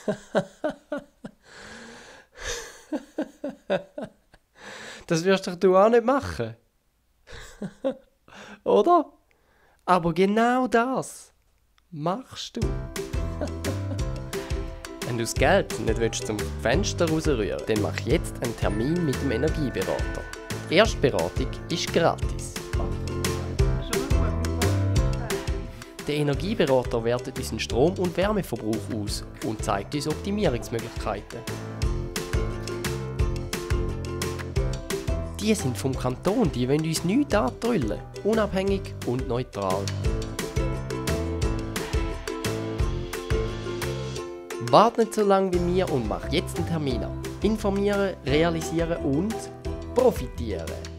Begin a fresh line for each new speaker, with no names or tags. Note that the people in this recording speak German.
Das wirst doch du auch nicht machen. Oder? Aber genau das machst du. Wenn du das Geld nicht willst zum Fenster rausrühren, dann mach jetzt einen Termin mit dem Energieberater. Die Erstberatung ist gratis. Der Energieberater wertet unseren Strom- und Wärmeverbrauch aus und zeigt uns Optimierungsmöglichkeiten. Die sind vom Kanton, die wollen uns nichts antrüllen. Unabhängig und neutral. Wart nicht so lange wie wir und mach jetzt einen Termin ab. Informieren, realisieren und profitieren.